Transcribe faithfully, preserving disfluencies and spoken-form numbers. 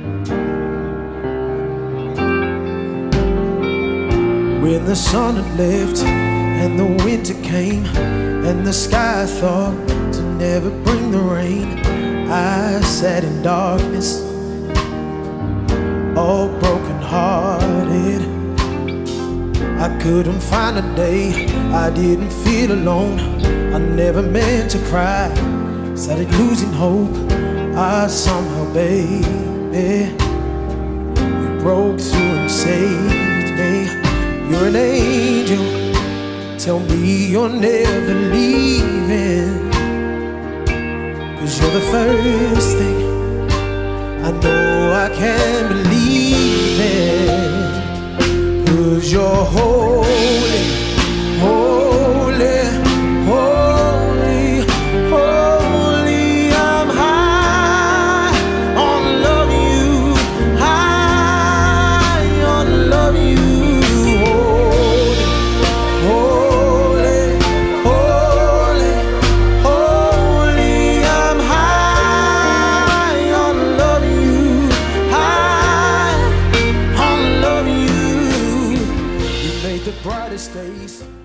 When the sun had left and the winter came and the sky thought to never bring the rain, I sat in darkness, all broken hearted. I couldn't find a day I didn't feel alone. I never meant to cry, started losing hope. I somehow, baby, you broke through and saved me. You're an angel, tell me you're never leaving, 'cause you're the first thing I know I can believe in. 'Cause you're holy, holy, holy, holy. I'm high on loving you, high on loving you. Holy, holy, holy. I'm high on loving you, high on loving you. You made the brightest days